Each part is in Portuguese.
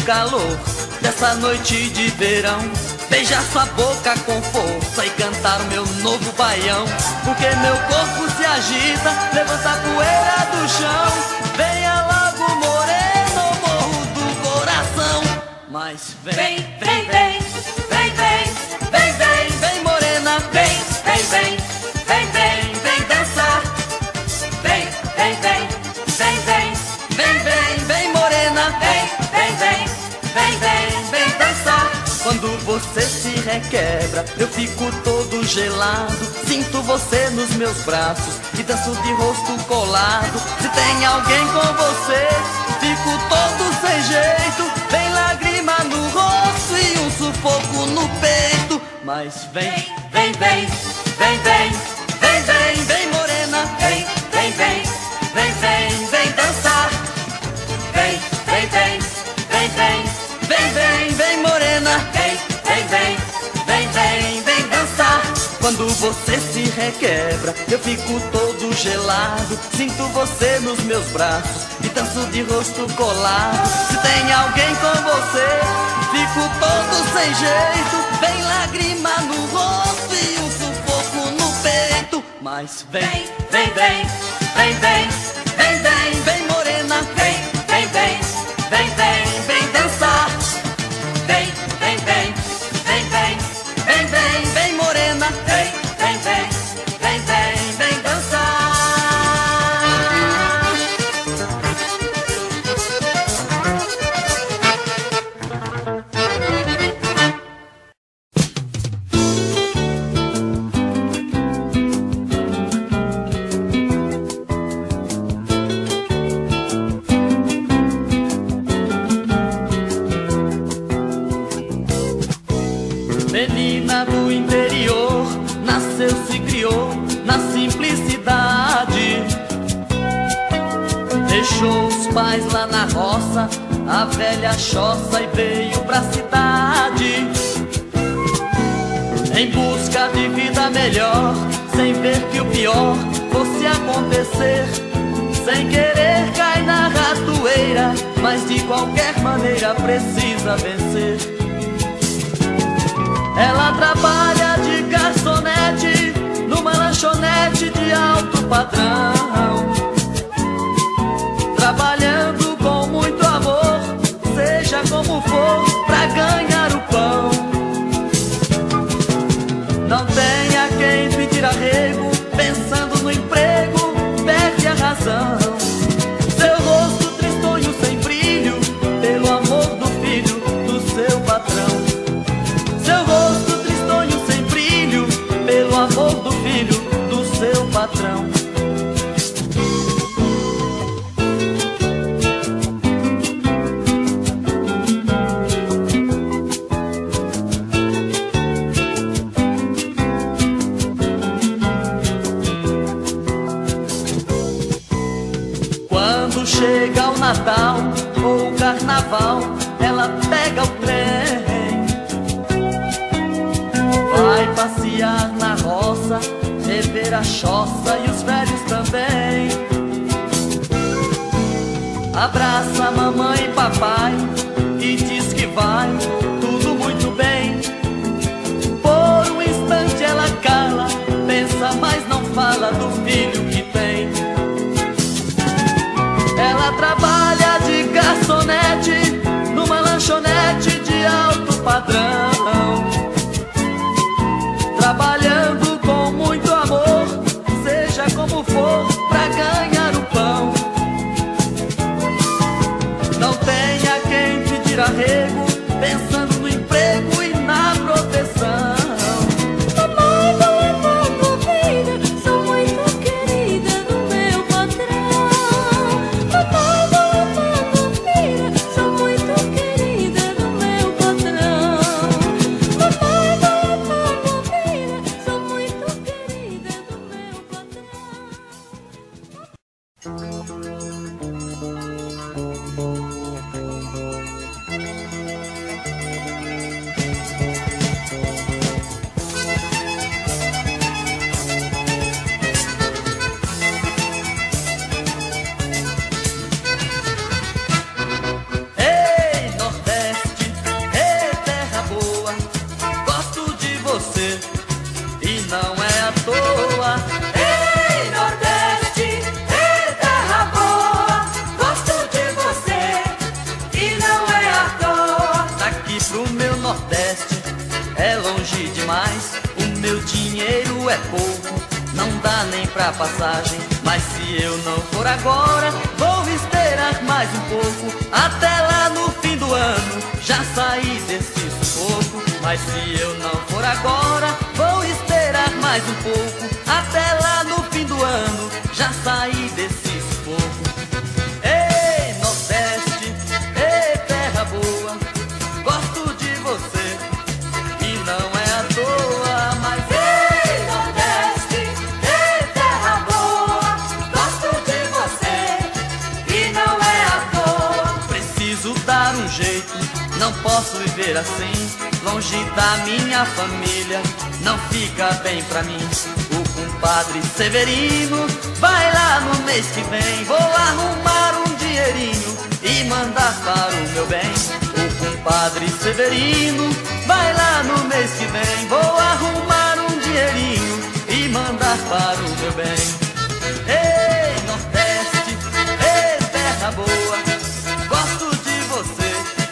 calor dessa noite de verão, beijar sua boca com força e cantar o meu novo baião. Porque meu corpo se agita, levanta a poeira do chão. Venha logo, moreno, morro do coração. Mas vem, vem, vem, vem, vem, vem, vem, vem, morena, vem, vem, vem, vem, vem, vem dançar. Vem, vem, vem, vem, vem, vem, vem, vem, morena, vem, vem, vem, vem, vem, vem dançar. Quando você se requebra, eu fico todo gelado. Sinto você nos meus braços e danço de rosto colado. Se tem alguém com você, fico todo sem jeito. Vem lágrima no rosto e um sufoco no peito. Mas vem, vem, vem, vem, vem, vem, vem, vem, morena, vem, vem, vem, vem, vem, vem dançar. Vem, vem, vem, vem, vem, vem, vem, vem, morena, vem, vem, vem, vem, vem, vem dançar. Quando você se requebra, eu fico todo gelado. Sinto você nos meus braços e danço de rosto colado. Se tem alguém com você, fico todo sem jeito. Vem lágrima no rosto e um sufoco no peito. Mas vem, vem, vem, vem, vem, vem, vem, vem, morena, vem, vem, vem, vem, vem, vem dançar. Vem, vem, vem, vem, vem, vem, vem, vem, morena, vem, vem, vem, vem, vem, vem dançar. Menina do interior, nasceu, se criou na simplicidade. Deixou os pais lá na roça, a velha choça, e veio pra cidade. Em busca de vida melhor, sem ver que o pior fosse acontecer. Sem querer cai na ratoeira, mas de qualquer maneira precisa vencer. Ela trabalha de garçonete numa lanchonete de alto padrão, trabalhando com muito amor, seja como for, pra ganhar o pão. Não tem a quem pedir arrego, pensando no emprego, perde a razão. Seu rosto tristonho sem brilho, pelo amor do filho do seu patrão. Seu rosto tristonho sem brilho, pelo amor do filho do seu patrão. Quando chega o Natal ou o Carnaval, ela pega o trem, vai passear na roça, rever a choça e os velhos também. Abraça a mamãe e papai e diz que vai tudo muito bem. Por um instante ela cala, pensa, mas não fala do filho que tem. Ela trabalha de garçonete numa lanchonete de alto padrão, trabalhando com muito amor, seja como for, pra ganhar o pão. Não tem a quem pedir arrego, pensando dinheiro é pouco, não dá nem pra passagem. Mas se eu não for agora, vou esperar mais um pouco. Até lá no fim do ano, já saí desse sufoco. Mas se eu não for agora, vou esperar mais um pouco. Até lá no fim do ano, já saí desse sufoco. Ei, Nordeste, ei, terra boa, gosto de você e não é à toa. Mas ei, Nordeste, ei, terra boa, gosto de você e não é à toa. Preciso dar um jeito, não posso viver assim, longe da minha família, não fica bem pra mim. O compadre Severino vai lá no mês que vem, vou arrumar um dinheirinho e mandar para o meu bem. O compadre Severino vai lá no mês que vem, vou arrumar um dinheirinho e mandar para o meu bem. Ei, Nordeste, ei, terra boa, gosto de você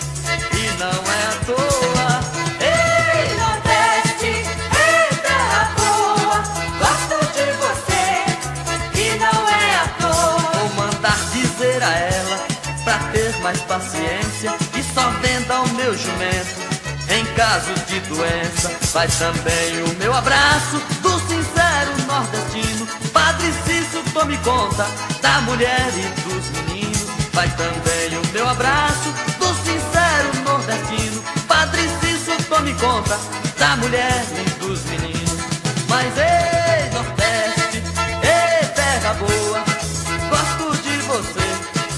e não é à toa. Ei, Nordeste, ei, terra boa, gosto de você e não é à toa. Vou mandar dizer a ela pra ter mais paciência e só venda o meu jumento em caso de doença. Vai também o meu abraço do sincero nordestino, Padre Cício, tome conta da mulher e dos meninos. Vai também o meu abraço do sincero nordestino, Padre Cício, tome conta da mulher e dos meninos. Mas ei, Nordeste, ei, terra boa, gosto de você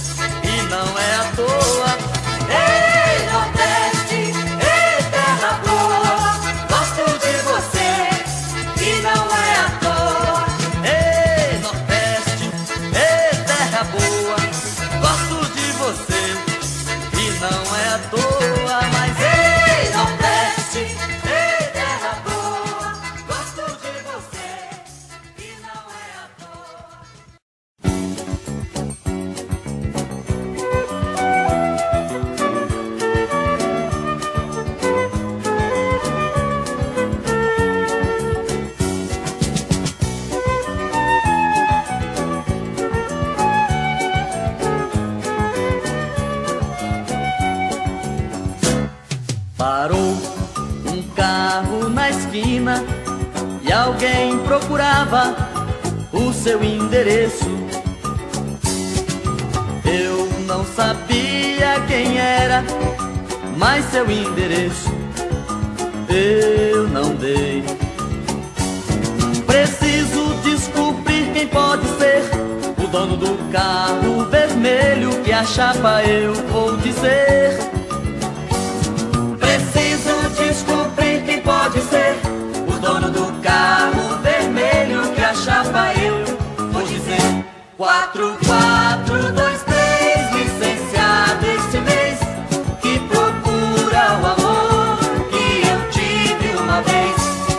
e não é à toa. Ei, Nordeste, ei, terra boa, gosto de você e não é à toa. Ei, Nordeste, ei, terra boa, gosto de você e não é à toa. Mas Ei, Nordeste, ei, terra boa, gosto de você e não é à toa. parou um carro na esquina e alguém procurava o seu endereço. Eu não sabia quem era, mas seu endereço eu não dei. Preciso descobrir quem pode ser o dono do carro vermelho, que a chapa eu vou dizer. Preciso descobrir quem pode ser o dono do carro vermelho, que a chapa eu vou dizer. 4423, licenciado este mês, que procura o amor que eu tive uma vez.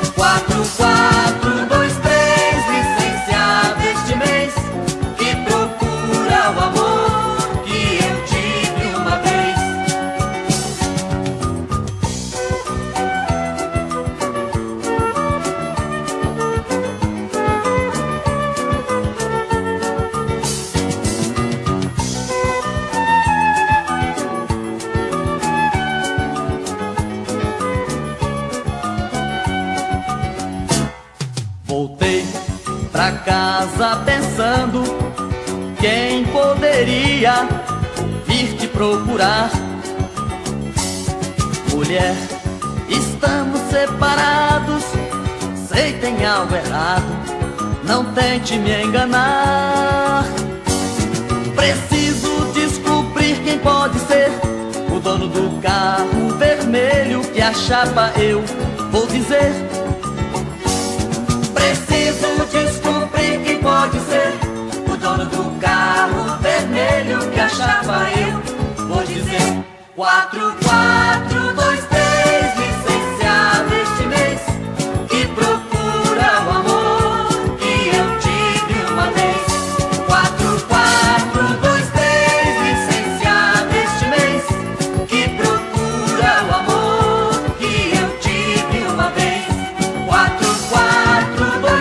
4423, licenciado este mês, que procura o amor que eu tive uma vez. Voltei pra casa pensando quem poderia vir te procurar. Mulher, estamos separados, sei tem algo errado, não tente me enganar. Preciso descobrir quem pode ser o dono do carro vermelho, que a chapa eu vou dizer. Preciso descobrir quem pode ser o dono do carro vermelho, que a chapa eu vou dizer. 4423, licenciado este mês, que procura o amor que eu tive uma vez. 4423, licenciado este mês, que procura o amor que eu tive uma vez. 4423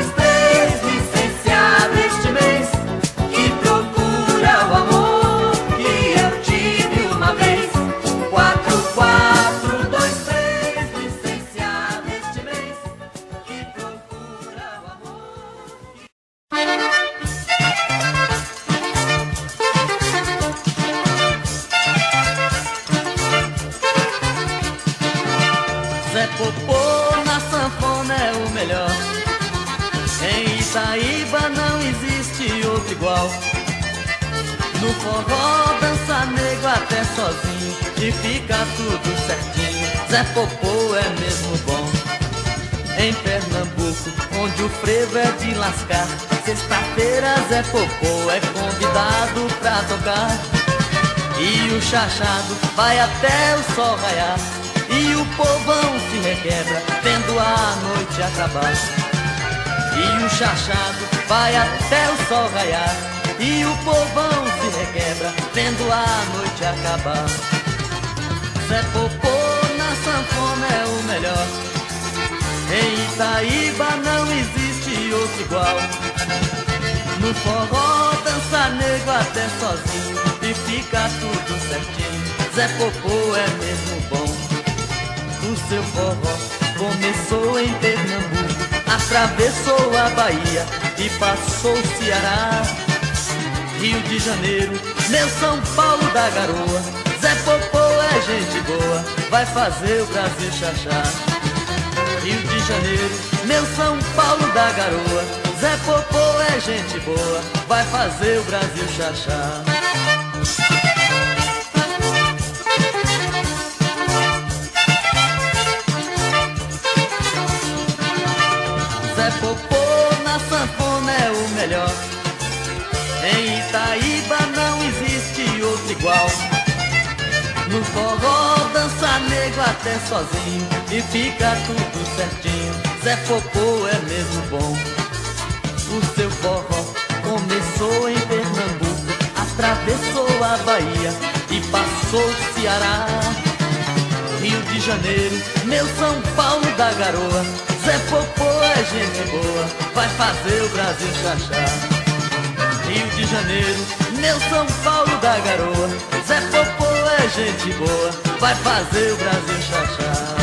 melhor. Em Itaíba não existe outro igual. No forró dança nego até sozinho e fica tudo certinho. Zé Popô é mesmo bom. Em Pernambuco, onde o frevo é de lascar, sexta-feira Zé Popô é convidado pra tocar. E o chachado vai até o sol raiar, e o povão se requebra vendo a noite acabar. E o chachado vai até o sol raiar, e o povão se requebra vendo a noite acabar. Zé Popô na sanfona é o melhor. Em Itaíba não existe outro igual. No forró dança nego até sozinho e fica tudo certinho. Zé Popô é mesmo bom. O seu forró começou em Pernambuco, atravessou a Bahia e passou o Ceará. Rio de Janeiro, meu São Paulo da garoa, Zé Popô é gente boa, vai fazer o Brasil chachar. Rio de Janeiro, meu São Paulo da garoa, Zé Popô é gente boa, vai fazer o Brasil chachar. Zé Popô na sanfona é o melhor. Em Itaíba não existe outro igual. No forró dança nego até sozinho e fica tudo certinho. Zé Popô é mesmo bom. O seu forró começou em Pernambuco, atravessou a Bahia e passou o Ceará. Rio de Janeiro, meu São Paulo da garoa, Zé Popô é gente boa, vai fazer o Brasil chachar. Rio de Janeiro, meu São Paulo da garoa, Zé Popô é gente boa, vai fazer o Brasil chachar.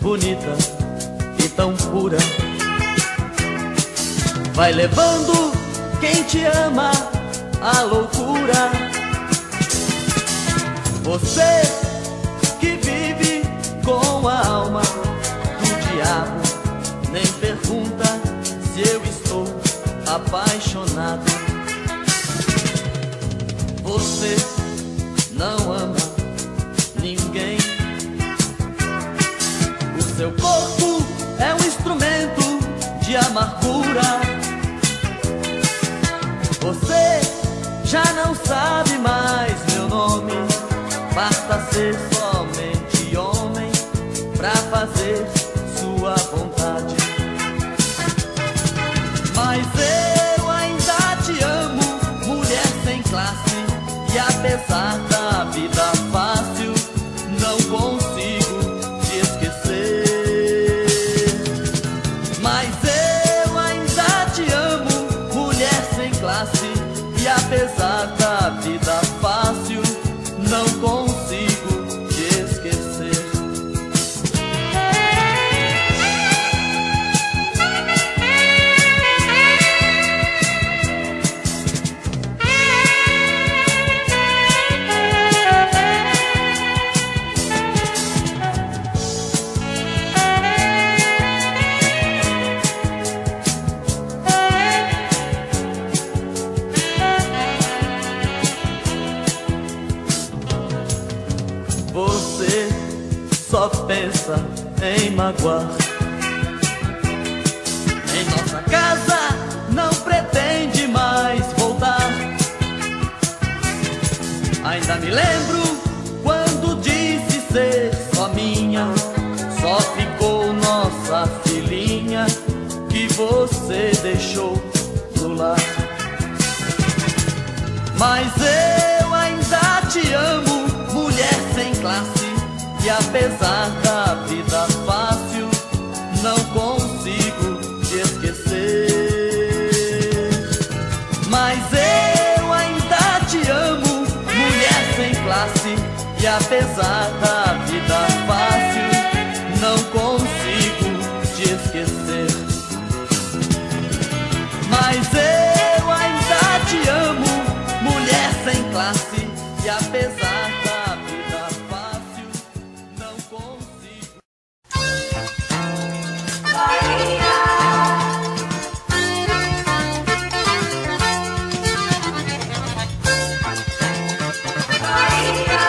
bonita e tão pura. Vai levando quem te ama à loucura. Você que vive com a alma do diabo, nem pergunta se eu estou apaixonado. Você não ama ninguém. O seu corpo é um instrumento de amargura. Você já não sabe mais meu nome. Basta ser somente homem pra fazer sua vontade. Mas eu ainda te amo, mulher sem classe. E apesar da vida fácil, não consigo te esquecer. Mas eu ainda te amo, mulher sem classe. E apesar da vida fácil, não consigo te esquecer. Você só pensa em magoar. Em nossa casa não pretende mais voltar. Ainda me lembro quando disse ser só minha. Só ficou nossa filhinha que você deixou no lar. Mas eu ainda te amo, mulher sem classe. E apesar da vida fácil, não consigo te esquecer. Mas eu ainda te amo, mulher sem classe. E apesar da vida fácil, não consigo te esquecer. Mas eu ainda te amo, mulher sem classe. E apesar da vida fácil, não consigo. Bahia, Bahia.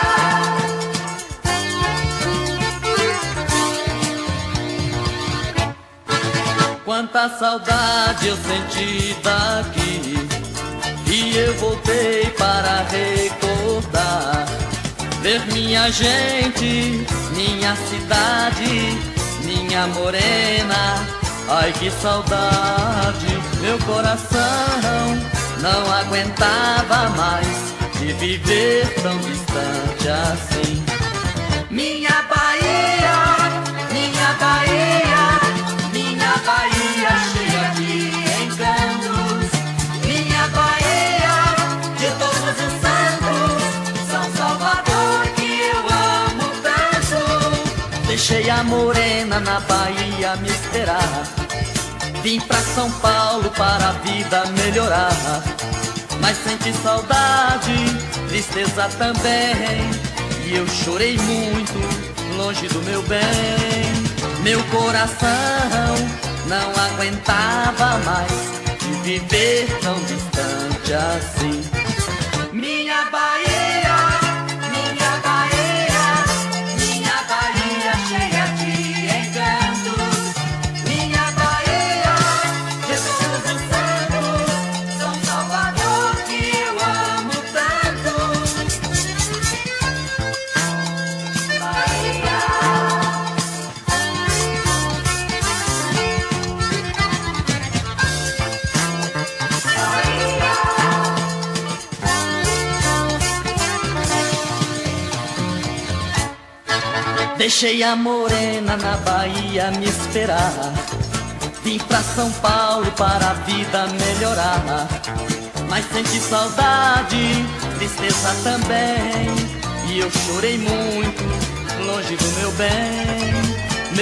Quanta saudade eu senti daqui, e eu voltei para recordar. Ver minha gente, minha cidade, minha morena. Ai que saudade, meu coração não aguentava mais de viver tão distante assim. Minha Bahia, minha Bahia, minha Bahia cheia de encantos. Minha Bahia de todos os santos, São Salvador que eu amo tanto. Deixei a morena na Bahia me esperar. Vim pra São Paulo para a vida melhorar. Mas senti saudade, tristeza também. E eu chorei muito, longe do meu bem. Meu coração não aguentava mais de viver tão distante assim. Minha Bahia, minha Bahia, minha Bahia cheia de encantos. Minha Bahia de todos os santos, São Salvador que eu amo tanto. Bahia, Deixei a morena na Bahia me esperar. Vim pra São Paulo para a vida melhorar. Mas senti saudade, tristeza também. E eu chorei muito, longe do meu bem.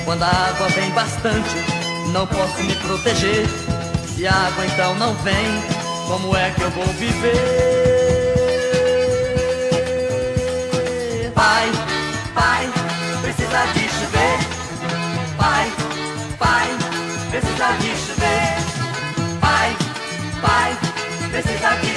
Quando a água vem bastante, não posso me proteger. Se a água então não vem, como é que eu vou viver? Pai, pai, precisa de chover. Pai, pai, precisa de chover. Pai, pai, precisa de